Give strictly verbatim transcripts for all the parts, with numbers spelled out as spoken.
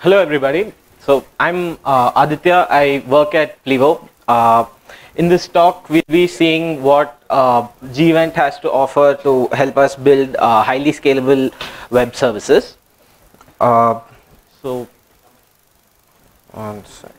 Hello everybody. So I'm uh, Aditya. I work at Plivo. Uh, in this talk, we'll be seeing what uh, Gevent has to offer to help us build uh, highly scalable web services. Uh, so, one second.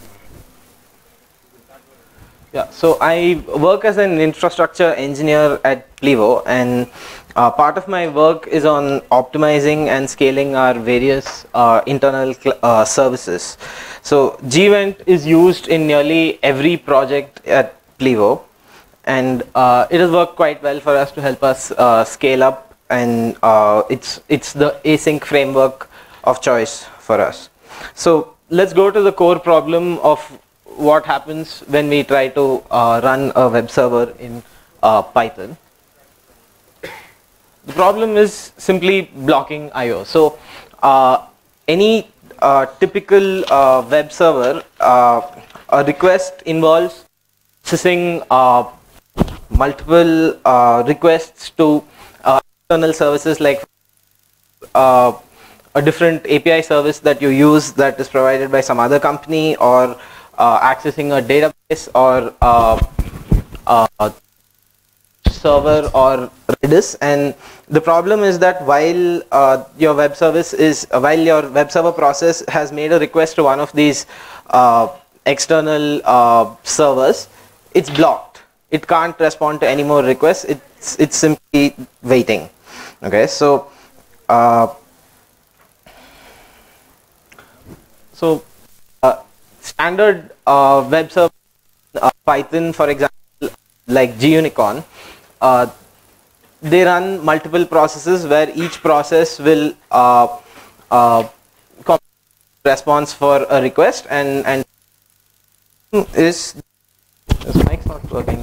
Yeah, so I work as an infrastructure engineer at Plivo, and uh, part of my work is on optimizing and scaling our various uh, internal uh, services. So Gevent is used in nearly every project at Plivo, and uh, it has worked quite well for us to help us uh, scale up, and uh, it's it's the async framework of choice for us. So let's go to the core problem of what happens when we try to uh, run a web server in uh, Python. The problem is simply blocking I O. So uh, any uh, typical uh, web server, uh, a request involves processing uh, multiple uh, requests to uh, external services, like uh, a different A P I service that you use that is provided by some other company, or Uh, accessing a database, or uh, uh, server, or Redis. And the problem is that while uh, your web service is uh, while your web server process has made a request to one of these uh, external uh, servers, it's blocked. It can't respond to any more requests. It's it's simply waiting. Okay, so uh, so. Uh, Standard uh, web server uh, Python, for example, like gunicorn, uh, they run multiple processes where each process will uh, uh, response for a request, and and is this mic's not working.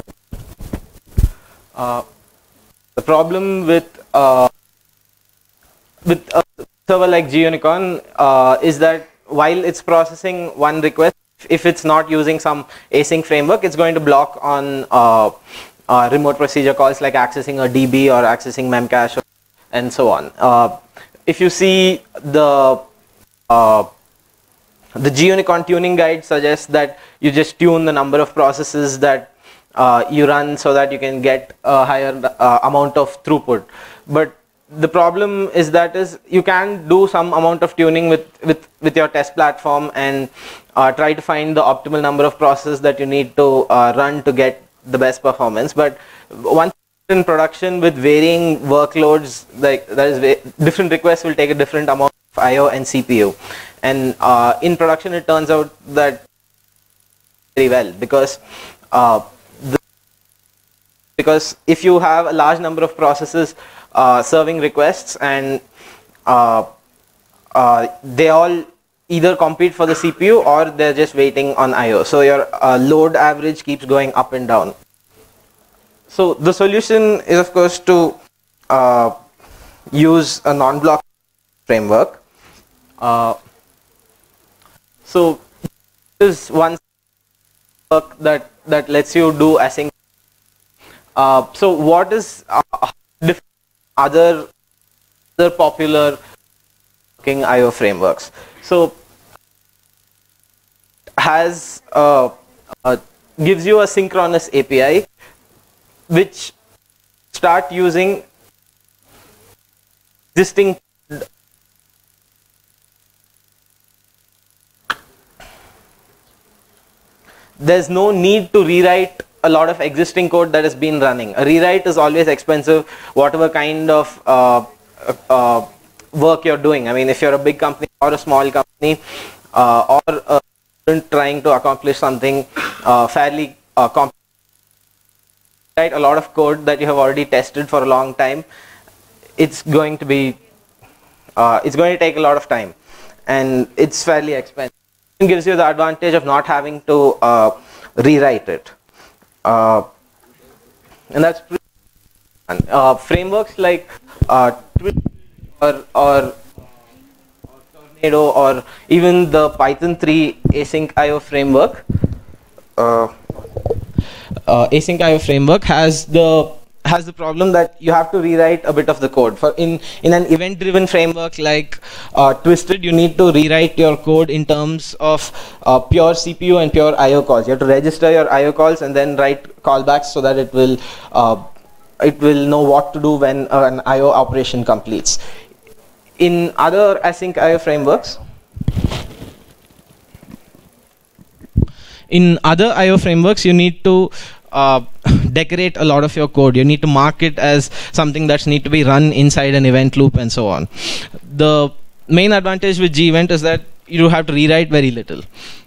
Uh, the problem with uh, with a server like gunicorn uh, is that while it's processing one request, if it's not using some async framework, it's going to block on uh, uh, remote procedure calls like accessing a D B or accessing Memcache and so on. Uh, if you see the uh, the gunicorn tuning guide suggests that you just tune the number of processes that uh, you run so that you can get a higher uh, amount of throughput. But the problem is that is you can do some amount of tuning with with with your test platform, and uh, try to find the optimal number of processes that you need to uh, run to get the best performance. But once in production with varying workloads, like that is different requests will take a different amount of I O and C P U, and uh, in production it turns out that very well, because uh, the, because if you have a large number of processes Uh, serving requests, and uh, uh, they all either compete for the C P U or they're just waiting on I O. So your uh, load average keeps going up and down. So the solution is, of course, to uh, use a non-block framework. Uh, so this is one framework that that lets you do async. Uh, so what is uh, different other other popular working I O frameworks? So has uh, uh, gives you a synchronous A P I which start using existing there's no need to rewrite a lot of existing code that has been running. A rewrite is always expensive, whatever kind of uh, uh, work you're doing. I mean, if you're a big company or a small company, uh, or a student trying to accomplish something uh, fairly uh, complex, write a lot of code that you have already tested for a long time, it's going to be uh, it's going to take a lot of time, and it's fairly expensive. It gives you the advantage of not having to uh, rewrite it. Uh, and that's pretty fun. Uh, frameworks like uh, or, or or Tornado, or even the Python three async I O framework. Uh, uh, async I O framework has the has the problem that you have to rewrite a bit of the code. For in in an event-driven framework like uh, Twisted, you need to rewrite your code in terms of uh, pure C P U and pure I O calls. You have to register your I O calls and then write callbacks so that it will uh, it will know what to do when uh, an I O operation completes. In other async I O frameworks, in other I O frameworks, you need to uh, decorate a lot of your code. You need to mark it as something that's need to be run inside an event loop and so on. The main advantage with G-Event is that you have to rewrite very little.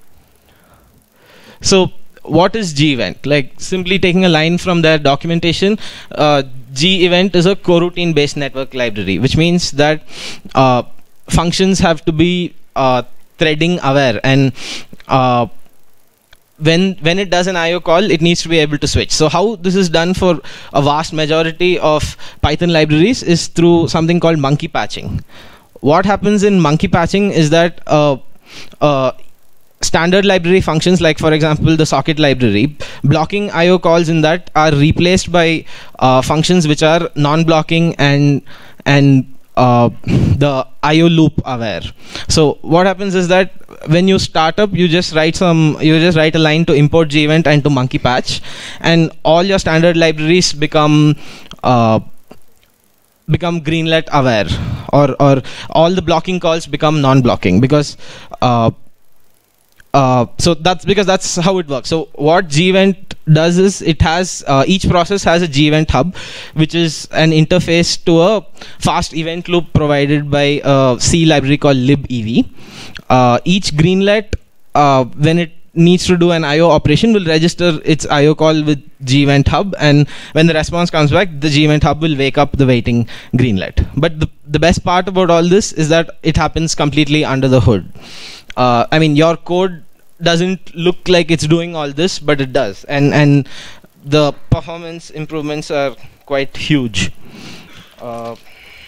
So what is G-Event? Like simply taking a line from their documentation, uh, G-Event is a coroutine based network library, which means that uh, functions have to be uh, threading aware, and uh, when when it does an I O call, it needs to be able to switch. So how this is done for a vast majority of Python libraries is through something called monkey patching. What happens in monkey patching is that uh, uh, standard library functions, like for example the socket library, blocking I O calls in that are replaced by uh, functions which are non-blocking and and uh, the I O loop aware. So what happens is that when you start up, you just write some, you just write a line to import G-Event and to monkey patch, and all your standard libraries become uh, become greenlet aware, or or all the blocking calls become non-blocking, because uh, uh, so that's because that's how it works. So what G-Event does is it has uh, each process has a G-Event hub, which is an interface to a fast event loop provided by a C library called libev. Uh, each greenlet, uh, when it needs to do an I O operation, will register its I O call with G-Event hub, and when the response comes back, the G-Event hub will wake up the waiting greenlet. But the, the best part about all this is that it happens completely under the hood. Uh, I mean, your code doesn't look like it's doing all this, but it does, and and the performance improvements are quite huge. Uh,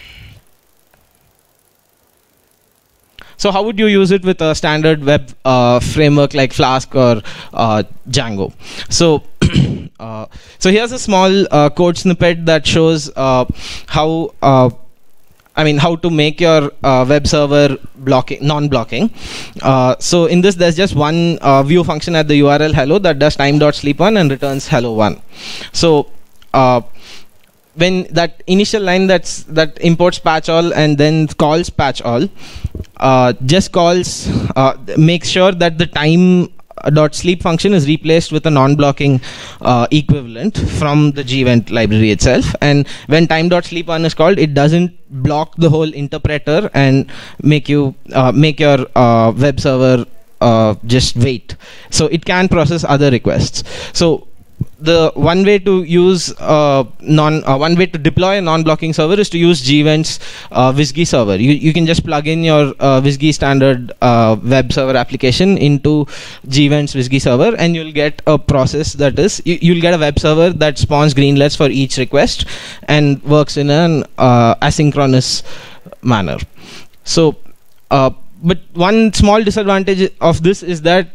So how would you use it with a standard web uh, framework like Flask or uh, Django? So, uh, so here's a small uh, code snippet that shows uh, how, uh, I mean, how to make your uh, web server blocking, non-blocking. Uh, so in this, there's just one uh, view function at the U R L hello that does time.sleep one and returns hello one. So uh, when that initial line that's that imports patch all and then calls patch all, uh, just calls uh, makes sure that the time dot sleep function is replaced with a non-blocking uh, equivalent from the G-Event library itself, and when time dot sleep one is called, it doesn't block the whole interpreter and make you uh, make your uh, web server uh, just wait. So it can process other requests. So the one way to use uh, non uh, one way to deploy a non-blocking server is to use G-Event's uh, WSGI server. You you can just plug in your uh, WSGI standard uh, web server application into G-Event's WSGI server, and you'll get a process that is you, you'll get a web server that spawns greenlets for each request and works in an uh, asynchronous manner. So, uh, but one small disadvantage of this is that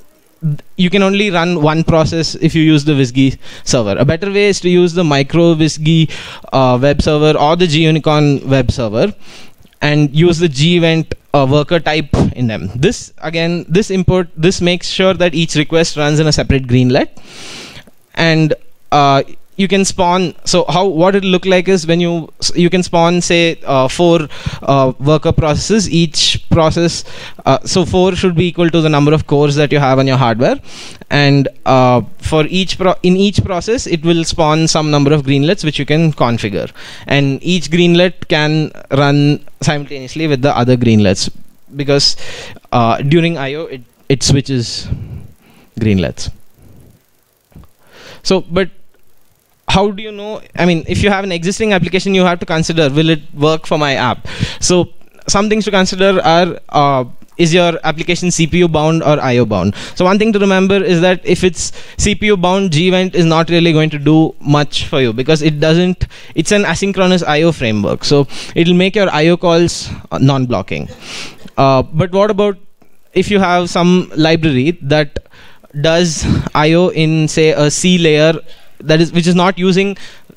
you can only run one process if you use the WSGI server. A better way is to use the micro WSGI uh, web server or the G-Unicorn web server and use the G-Event uh, worker type in them. This again, this import, this makes sure that each request runs in a separate greenlet, and uh, you can spawn. So how what it look like is when you you can spawn say uh, four uh, worker processes. Each process, uh, so four should be equal to the number of cores that you have on your hardware, and uh, for each pro in each process it will spawn some number of greenlets which you can configure, and each greenlet can run simultaneously with the other greenlets, because uh, during I O it it switches greenlets. So but how do you know? I mean, if you have an existing application, you have to consider, will it work for my app? So some things to consider are, uh, is your application C P U bound or I O bound? So one thing to remember is that if it's C P U bound, G-Event is not really going to do much for you, because it doesn't, it's an asynchronous I O framework. So it'll make your I O calls uh, non-blocking. Uh, but what about if you have some library that does I O in say a C layer, that is which is not using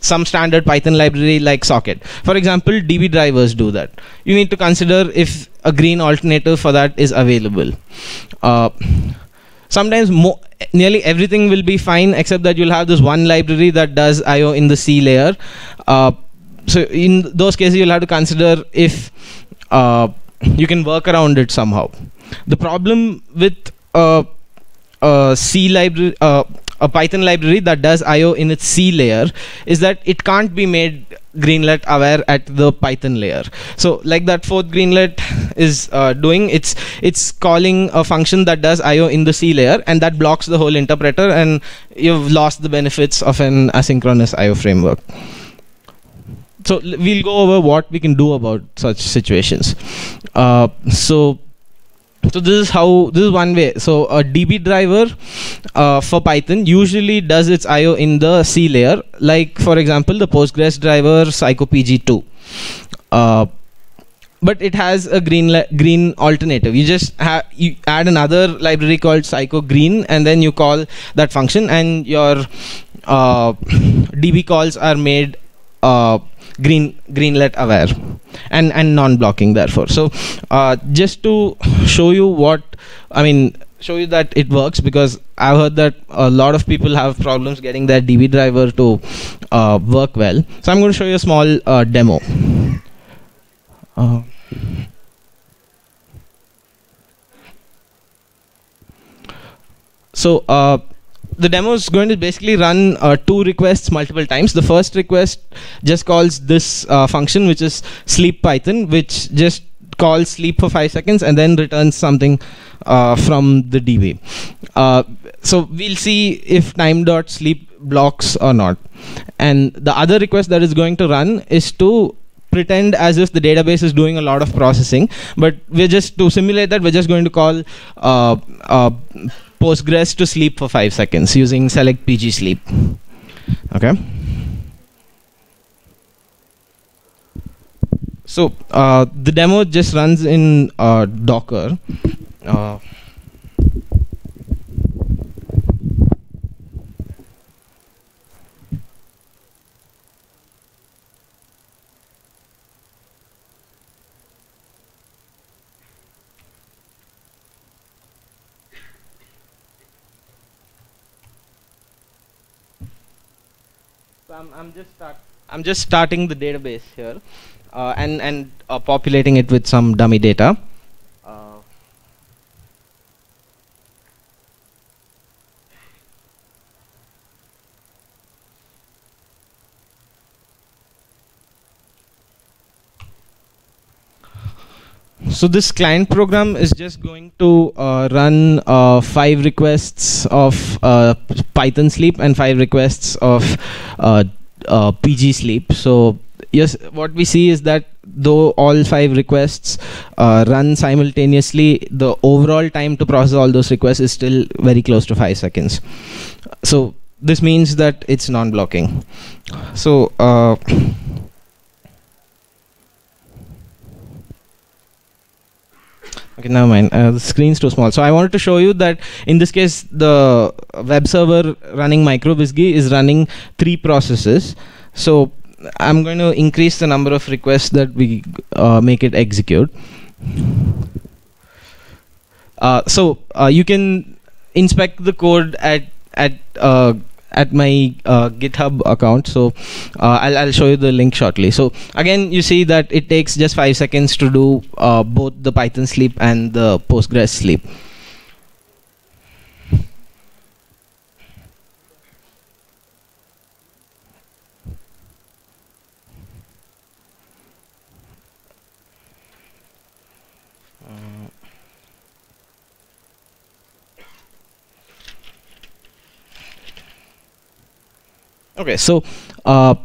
some standard Python library like Socket. For example, D B drivers do that. You need to consider if a green alternative for that is available. Uh, sometimes mo nearly everything will be fine except that you'll have this one library that does I O in the C layer. Uh, so in those cases, you'll have to consider if uh, you can work around it somehow. The problem with uh, a C library, uh, a Python library that does I O in its C layer is that it can't be made greenlet aware at the Python layer. So like that fourth greenlet is uh, doing, it's it's calling a function that does I O in the C layer, and that blocks the whole interpreter, and you've lost the benefits of an asynchronous I O framework. So we'll go over what we can do about such situations. Uh, so So this is how, this is one way. So a D B driver uh, for Python usually does its I O in the C layer, like for example the Postgres driver Psycho P G two. Uh, but it has a green green alternative. You just you add another library called Psycho Green, and then you call that function, and your uh, D B calls are made uh, green greenlet aware and and non-blocking therefore. So uh, just to show you what I mean show you that it works, because I've heard that a lot of people have problems getting their D B driver to uh, work well. So I'm going to show you a small uh, demo. Uh, so uh, the demo is going to basically run uh, two requests multiple times. The first request just calls this uh, function, which is sleep Python, which just calls sleep for five seconds and then returns something uh, from the D B. Uh, so we'll see if time.sleep blocks or not. And the other request that is going to run is to pretend as if the database is doing a lot of processing, but we're just, to simulate that, we're just going to call uh, uh, Postgres to sleep for five seconds using select pg sleep. Okay. So uh, the demo just runs in uh, Docker. Uh, I'm, I'm just start. I'm just starting the database here, uh, and and uh, populating it with some dummy data. Uh, so this client program is just going to uh, run uh, five requests of uh, Python sleep and five requests of uh, uh, P G sleep. So yes, what we see is that though all five requests uh, run simultaneously, the overall time to process all those requests is still very close to five seconds. So this means that it's non-blocking. So uh, okay, never mind. Uh, the screen's too small. So I wanted to show you that in this case, the web server running MicroWhiskey is running three processes. So I'm going to increase the number of requests that we uh, make it execute. Uh, so uh, you can inspect the code at at uh, at my uh, GitHub account. So uh, I'll, I'll show you the link shortly. So again, you see that it takes just five seconds to do uh, both the Python sleep and the Postgres sleep. Okay, so uh,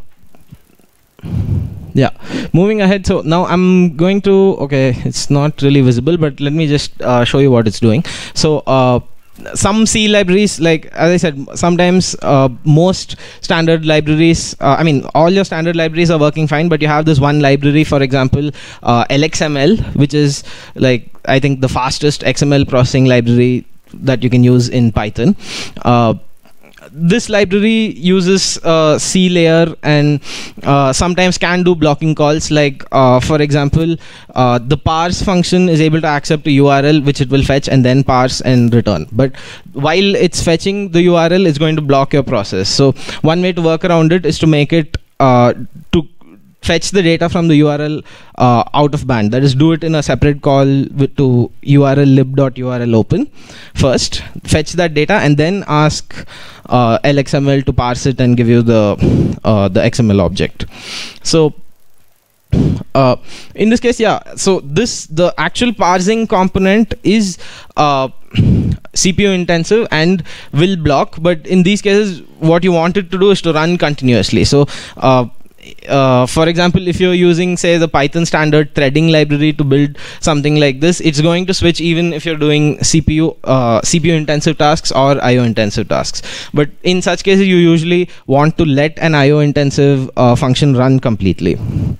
yeah, moving ahead. So now I'm going to, okay, it's not really visible, but let me just uh, show you what it's doing. So uh, some C libraries, like as I said, sometimes uh, most standard libraries, uh, I mean, all your standard libraries are working fine, but you have this one library, for example, uh, L X M L, which is like, I think the fastest X M L processing library that you can use in Python. Uh, this library uses uh, C layer and uh, sometimes can do blocking calls, like uh, for example uh, the parse function is able to accept a U R L which it will fetch and then parse and return, but while it's fetching the U R L, it's going to block your process. So one way to work around it is to make it uh, to fetch the data from the U R L uh, out of band. That is, do it in a separate call with to U R L lib.url open first, fetch that data, and then ask uh, L X M L to parse it and give you the uh, the X M L object. So uh, in this case, yeah, so this the actual parsing component is uh, C P U intensive and will block, but in these cases what you want it to do is to run continuously. So uh, Uh, for example, if you're using, say, the Python standard threading library to build something like this, it's going to switch even if you're doing C P U uh, C P U intensive tasks or I O intensive tasks. But in such cases, you usually want to let an I O intensive uh, function run completely.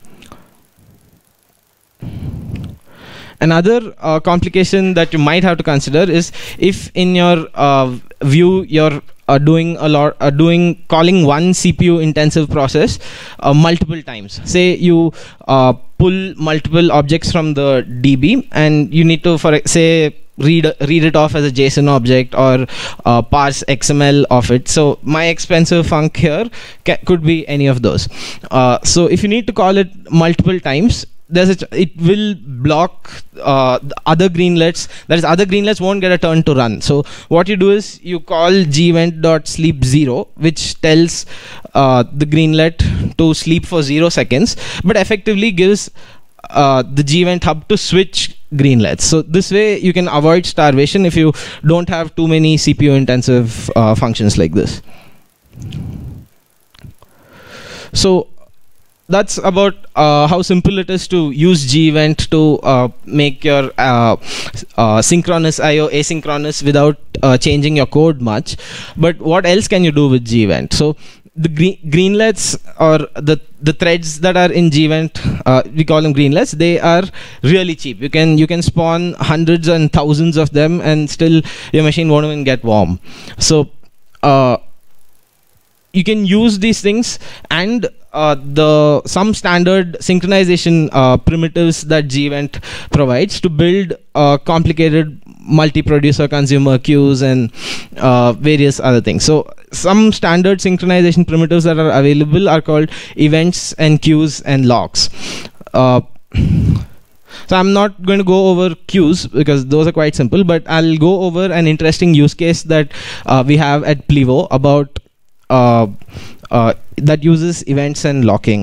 Another uh, complication that you might have to consider is if in your uh, view you're uh, doing a lot, uh, doing calling one C P U intensive process uh, multiple times. Say you uh, pull multiple objects from the D B and you need to, for say, read read it off as a JSON object or uh, parse X M L of it. So my expensive func here could be any of those. Uh, so if you need to call it multiple times, there's a ch it will block uh, the other greenlets. That is, other greenlets won't get a turn to run. So what you do is you call gevent.sleep zero, which tells uh, the greenlet to sleep for zero seconds, but effectively gives uh, the gevent hub to switch greenlets. So this way you can avoid starvation if you don't have too many C P U intensive uh, functions like this. So that's about uh, how simple it is to use gevent to uh, make your uh, uh, synchronous I O asynchronous without uh, changing your code much. But what else can you do with gevent? So the green greenlets, or the the threads that are in gevent, uh, we call them greenlets. They are really cheap. You can you can spawn hundreds and thousands of them, and still your machine won't even get warm. So uh, you can use these things, and uh, the some standard synchronization uh, primitives that gevent provides to build uh, complicated multi-producer consumer queues and uh, various other things. So some standard synchronization primitives that are available are called events and queues and locks. Uh, So I'm not going to go over queues because those are quite simple, but I'll go over an interesting use case that uh, we have at Plivo about uh, uh, that uses events and locking.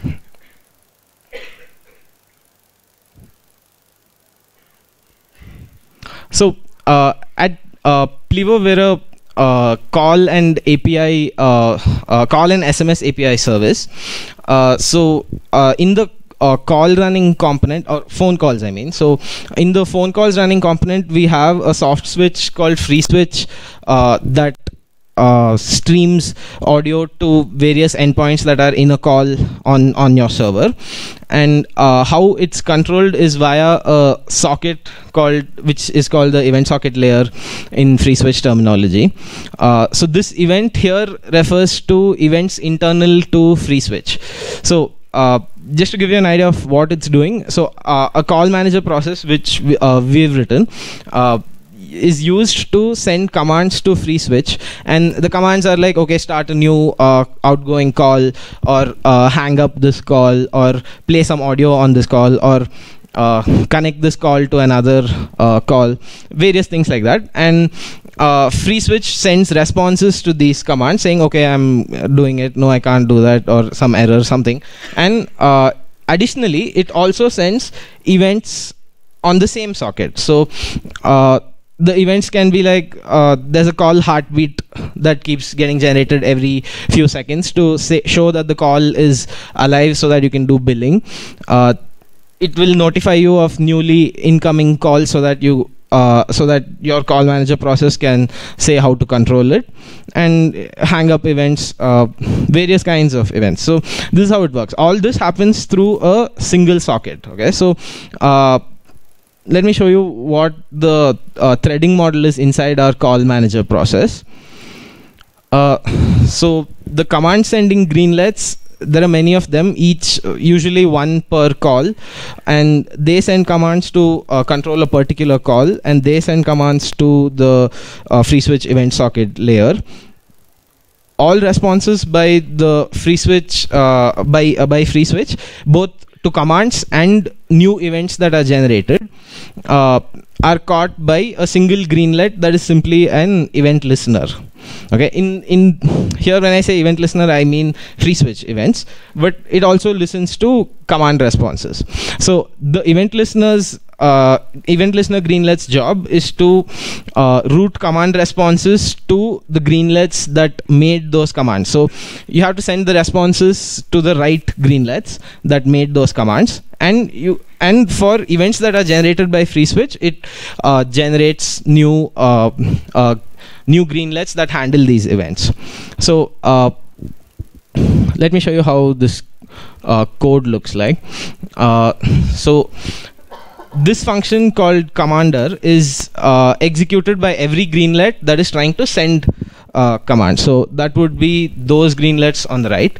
So uh, at uh, Plivo, we're a uh, call and A P I, uh, uh, call and S M S A P I service. Uh, so uh, in the Uh, call running component, or phone calls I mean, so in the phone calls running component we have a soft switch called FreeSwitch uh, that uh, streams audio to various endpoints that are in a call on on your server, and uh, how it's controlled is via a socket called which is called the event socket layer in FreeSwitch terminology. Uh, so this event here refers to events internal to FreeSwitch. So Uh, just to give you an idea of what it's doing, so uh, a call manager process which we, uh, we've written uh, is used to send commands to FreeSwitch, and the commands are like, okay, start a new uh, outgoing call, or uh, hang up this call, or play some audio on this call, or uh, connect this call to another uh, call, various things like that. And Uh, FreeSwitch sends responses to these commands saying, okay, I'm doing it, no, I can't do that, or some error, something. And uh, additionally, it also sends events on the same socket. So uh, the events can be like, uh, there's a call heartbeat that keeps getting generated every few seconds to say, show that the call is alive so that you can do billing. Uh, it will notify you of newly incoming calls so that you Uh, so that your call manager process can say how to control it, and hang up events, uh, various kinds of events. So this is how it works. All this happens through a single socket. Okay, so uh, let me show you what the uh, threading model is inside our call manager process. Uh, so the command sending greenlets, there are many of them, each uh, usually one per call, and they send commands to uh, control a particular call, and they send commands to the uh, FreeSwitch event socket layer. All responses by the FreeSwitch uh, by uh, by FreeSwitch, both to commands and new events that are generated, uh, are caught by a single greenlet that is simply an event listener. Okay, in in here when I say event listener, I mean FreeSwitch events, but it also listens to command responses. So the event listeners uh, event listener greenlet's job is to uh, route command responses to the greenlets that made those commands. So you have to send the responses to the right greenlets that made those commands, and you and for events that are generated by FreeSwitch, it uh, generates new uh, uh, new greenlets that handle these events. So uh, let me show you how this uh, code looks like. Uh, so this function called commander is uh, executed by every greenlet that is trying to send uh, command. So that would be those greenlets on the right.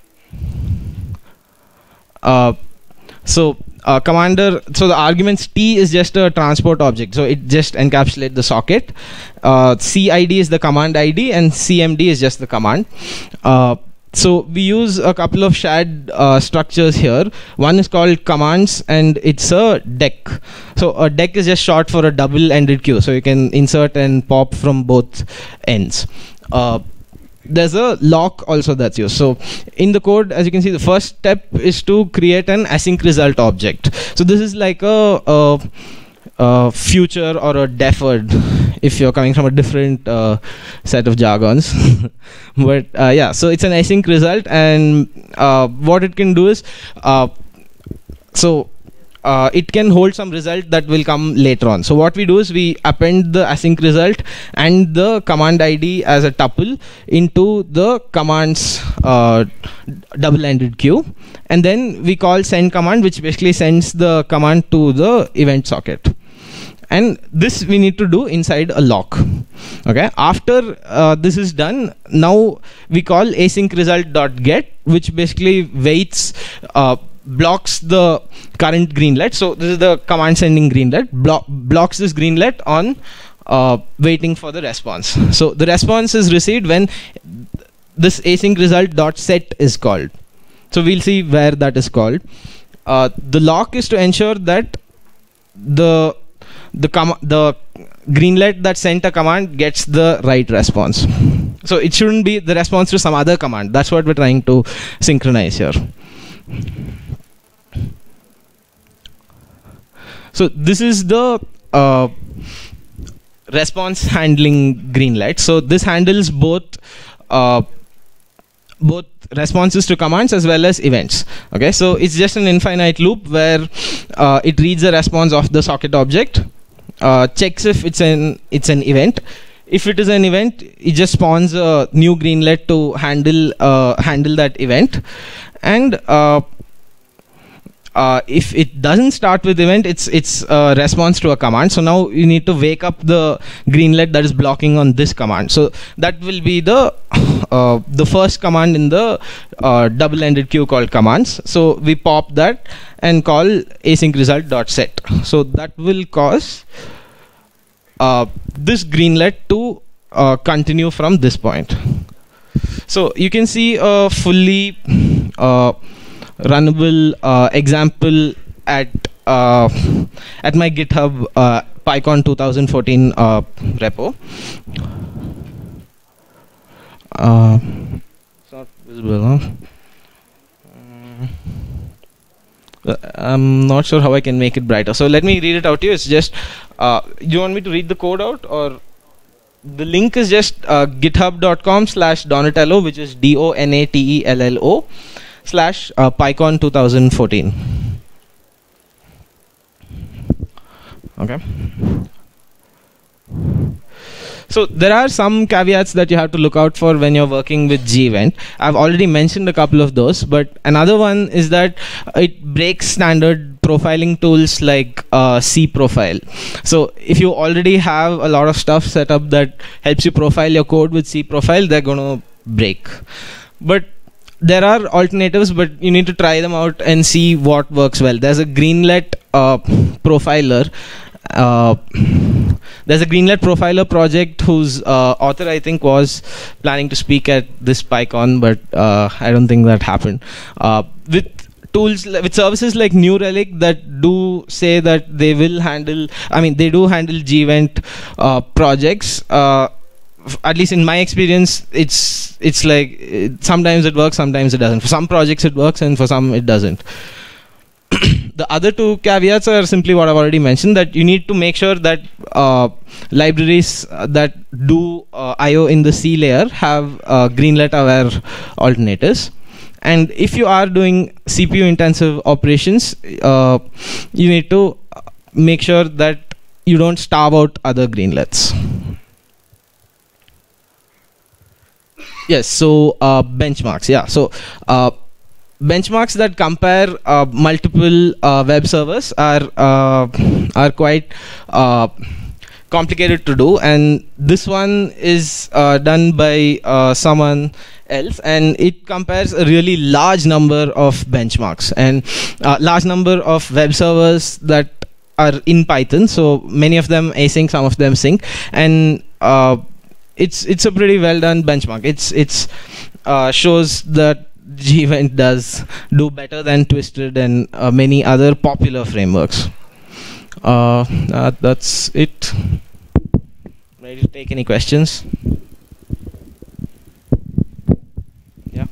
Uh, so Uh, commander, so the arguments T is just a transport object, so it just encapsulates the socket. Uh, C I D is the command I D, and C M D is just the command. Uh, so we use a couple of shared uh, structures here. One is called commands, and it's a deck. So a deck is just short for a double-ended queue, so you can insert and pop from both ends. Uh, There's a lock also that's used. So in the code, as you can see, the first step is to create an async result object. So this is like a, a, a future or a deferred, if you're coming from a different uh, set of jargons. But uh, yeah, so it's an async result, and uh, what it can do is, uh, so Uh, it can hold some result that will come later on. So what we do is we append the async result and the command I D as a tuple into the command's uh, double-ended queue, and then we call send command, which basically sends the command to the event socket. And this we need to do inside a lock. Okay. After uh, this is done, now we call async result dot get, which basically waits, uh, blocks the current greenlet. So this is the command sending greenlet, blo blocks this greenlet on uh, waiting for the response. So the response is received when this async result dot set is called. So we'll see where that is called. Uh, the lock is to ensure that the the com the greenlet that sent a command gets the right response. So it shouldn't be the response to some other command. That's what we're trying to synchronize here. So this is the uh, response handling greenlet. So this handles both uh, both responses to commands as well as events. Okay, so it's just an infinite loop where uh, it reads the response of the socket object, uh, checks if it's an it's an event. If it is an event, it just spawns a new greenlet to handle uh, handle that event, and uh, Uh, if it doesn't start with event, it's it's a response to a command. So now you need to wake up the greenlet that is blocking on this command. So that will be the uh, the first command in the uh, double-ended queue called commands. So we pop that and call async result dot set. So that will cause uh, this greenlet to uh, continue from this point. So you can see a fully uh, runnable uh, example at uh, at my GitHub uh, PyCon twenty fourteen uh, repo. Uh, it's not visible, huh? Uh, I'm not sure how I can make it brighter. So let me read it out to you. It's just, uh, do you want me to read the code out, or the link is just uh, github dot com slash Donatello, which is D O N A T E L L O. slash uh, PyCon twenty fourteen. Okay. So there are some caveats that you have to look out for when you're working with G-Event. I've already mentioned a couple of those, but another one is that it breaks standard profiling tools like uh, cProfile. So if you already have a lot of stuff set up that helps you profile your code with cProfile, they're going to break. But there are alternatives, but you need to try them out and see what works well. There's a Greenlet uh, profiler. Uh, there's a Greenlet profiler project whose uh, author, I think, was planning to speak at this PyCon, but uh, I don't think that happened. Uh, with tools, with services like New Relic that do say that they will handle, I mean, they do handle gEvent uh, projects. Uh, at least in my experience, it's it's like it, sometimes it works, sometimes it doesn't. For some projects it works, and for some it doesn't. The other two caveats are simply what I've already mentioned, that you need to make sure that uh, libraries uh, that do uh, I O in the C layer have uh, Greenlet aware alternatives. And if you are doing C P U intensive operations, uh, you need to make sure that you don't starve out other Greenlets. Yes, so uh, benchmarks, yeah. So uh, benchmarks that compare uh, multiple uh, web servers are uh, are quite uh, complicated to do, and this one is uh, done by uh, someone else, and it compares a really large number of benchmarks and uh, large number of web servers that are in Python. So many of them async, some of them sync, and uh, it's it's a pretty well done benchmark. It's it's uh, shows that gEvent does do better than Twisted and uh, many other popular frameworks. Uh, uh, that's it. Ready to take any questions? Yeah.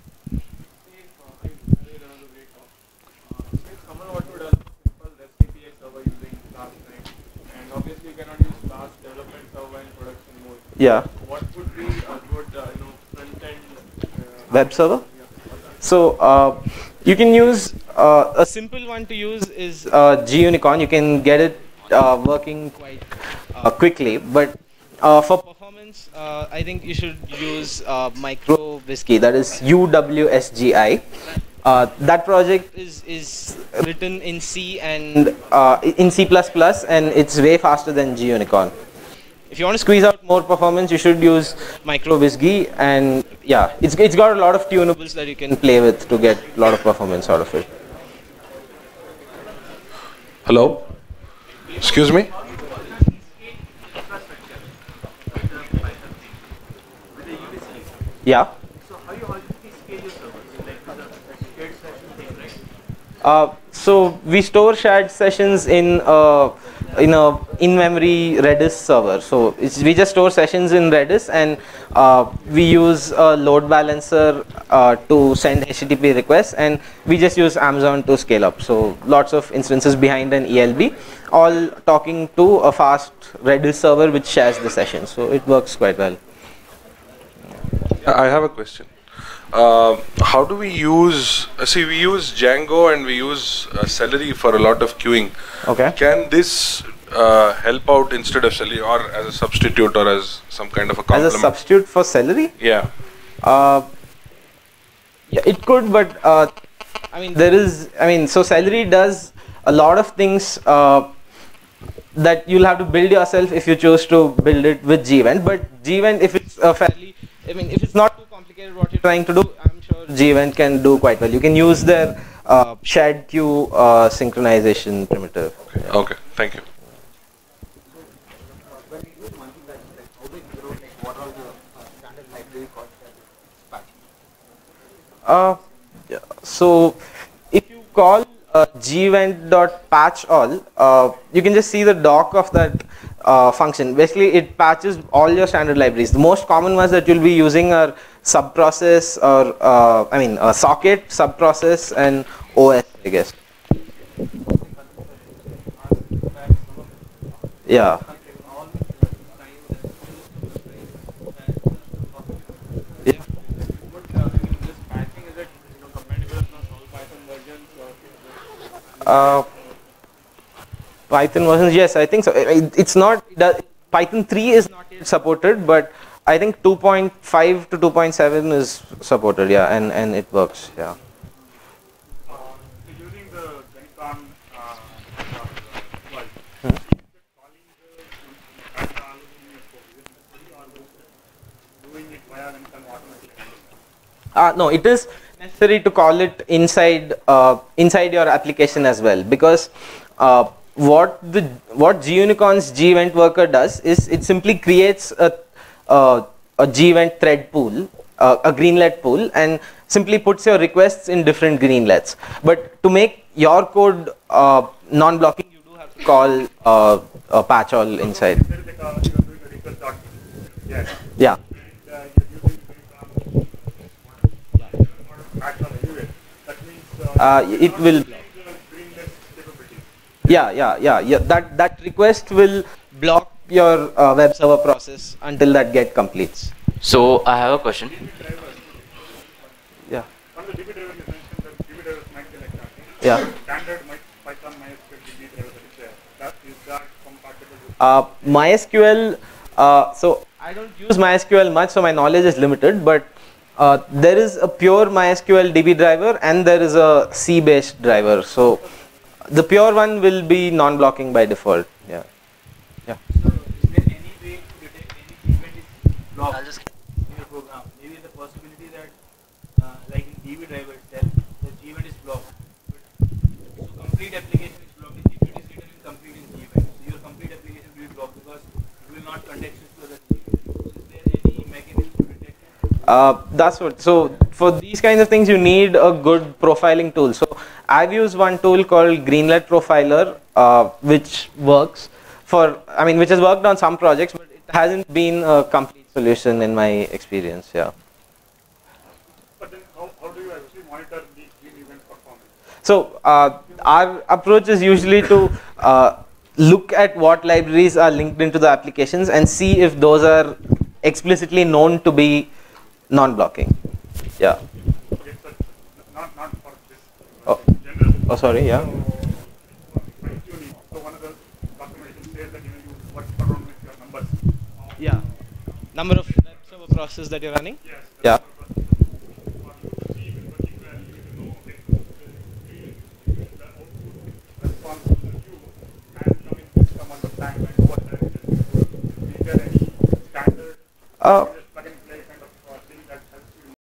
Yeah. What would be a good uh, you know, front-end uh, web server? So uh, you can use uh, a simple one to use is uh, gUnicorn. You can get it uh, working quite uh, quickly, but uh, for performance, uh, I think you should use uh, MicroWSGI. That is U W S G I. Uh, that project is is written in C and uh, in C plus plus, and it's way faster than gUnicorn. If you want to squeeze out more performance, you should use MicroWSGI, and yeah, it's it's got a lot of tunables that you can play with to get a lot of performance out of it. Hello? Excuse me? Yeah. So how you already scale your servers? Like the shared session thing, right? Uh, so we store shared sessions in uh, in a in-memory Redis server. So it's, we just store sessions in Redis, and uh, we use a load balancer uh, to send H T T P requests, and we just use Amazon to scale up. So lots of instances behind an E L B, all talking to a fast Redis server which shares the session. So it works quite well. I have a question. Uh, how do we use, uh, see we use Django and we use uh, Celery for a lot of queuing. Okay. Can this uh, help out instead of Celery, or as a substitute, or as some kind of a complement? As a substitute for Celery? Yeah. Uh, yeah, it could, but uh, I mean there is, I mean, so Celery does a lot of things uh, that you'll have to build yourself if you choose to build it with gEvent. But gEvent, if it's a fairly, I mean, if it's not too complicated what you're trying to do, I'm sure gEvent can do quite well. You can use their uh, shared queue uh, synchronization primitive. Okay. Yeah. Okay. Thank you. Uh, yeah. So if you call uh, gevent.patchall, uh, you can just see the doc of that uh, function. Basically, it patches all your standard libraries. The most common ones that you'll be using are subprocess, or uh, I mean, a socket, subprocess, and O S, I guess. Yeah. Yeah. Uh, Python versions, yes, I think so. It, it's not, the, Python three is not yet supported, but I think two point five to two point seven is supported, yeah, and, and it works, yeah. Uh, so using the Zenicon Uh, no, it is necessary to call it inside uh, inside your application as well, because uh, what the what gUnicorn's gEvent worker does is it simply creates a uh, a gEvent thread pool, uh, a greenlet pool, and simply puts your requests in different greenlets. But to make your code uh, non-blocking, you do have to call uh, a patch all inside. There is like a, you are doing a request dot yes. Yeah. And uh, you're using very patch on anyway. That means uh, Uh, it will. greenless capability. Yeah, yeah, yeah, yeah. That that request will block your uh, web server process until that get completes. So I have a question. Yeah. On the D B driver, you mentioned that D B drivers might be like that. Yeah. Standard might Python MySQL D B driver that is there. That is that compatible with Uh, MySQL. Uh, so I don't use MySQL much, so my knowledge is limited. But uh, there is a pure MySQL D B driver and there is a C-based driver. So the pure one will be non-blocking by default. Yeah. Yeah. So is there any way to detect any event is blocked in your program? Maybe the possibility that, uh, like in D B driver itself, the event is blocked. But so complete application is blocked. If it is written in complete in event, so your complete application will be blocked because it will not context it to the event. So is there any mechanism to detect it? Uh, that's what. So for these kinds of things, you need a good profiling tool. So I've used one tool called Greenlet Profiler, uh, which works for. I mean, which has worked on some projects, but it hasn't been a complete solution in my experience. Yeah. But then how, how do you actually monitor the green event performance? So uh, our approach is usually to uh, look at what libraries are linked into the applications and see if those are explicitly known to be non-blocking. Yeah. Okay, so not not for this Oh. general. Oh, sorry. Yeah. So, fine tuning. So one of the documentation says that you know you work around with your numbers. Yeah. Number of web server process that you're running. Yes. Yeah. Response to the queue and coming system on the time and what direction. Is there any standard Uh,